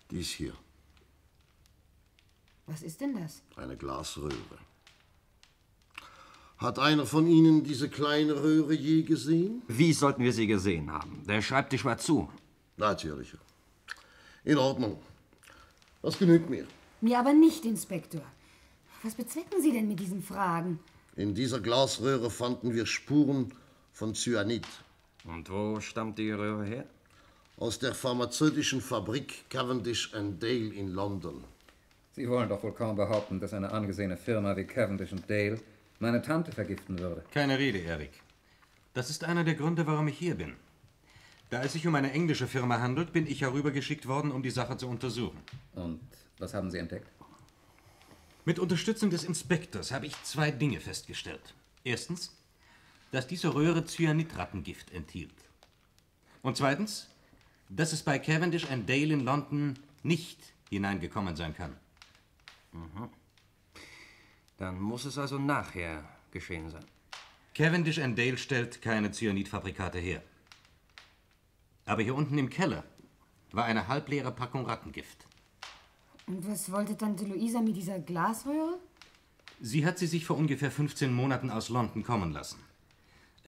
Dies hier. Was ist denn das? Eine Glasröhre. Hat einer von Ihnen diese kleine Röhre je gesehen? Wie sollten wir sie gesehen haben? Der Schreibtisch war zu. Natürlich. In Ordnung. Das genügt mir. Mir aber nicht, Inspektor. Was bezwecken Sie denn mit diesen Fragen? In dieser Glasröhre fanden wir Spuren von Cyanid. Und wo stammt die Röhre her? Aus der pharmazeutischen Fabrik Cavendish and Dale in London. Sie wollen doch wohl kaum behaupten, dass eine angesehene Firma wie Cavendish and Dale meine Tante vergiften würde. Keine Rede, Erik. Das ist einer der Gründe, warum ich hier bin. Da es sich um eine englische Firma handelt, bin ich herübergeschickt worden, um die Sache zu untersuchen. Und was haben Sie entdeckt? Mit Unterstützung des Inspektors habe ich 2 Dinge festgestellt. Erstens, dass diese Röhre Cyanidrattengift enthielt. Und zweitens, dass es bei Cavendish and Dale in London nicht hineingekommen sein kann. Mhm. Dann muss es also nachher geschehen sein. Cavendish and Dale stellt keine Cyanidfabrikate her. Aber hier unten im Keller war eine halbleere Packung Rattengift. Und was wollte Tante Luisa mit dieser Glasröhre? Sie hat sie sich vor ungefähr 15 Monaten aus London kommen lassen.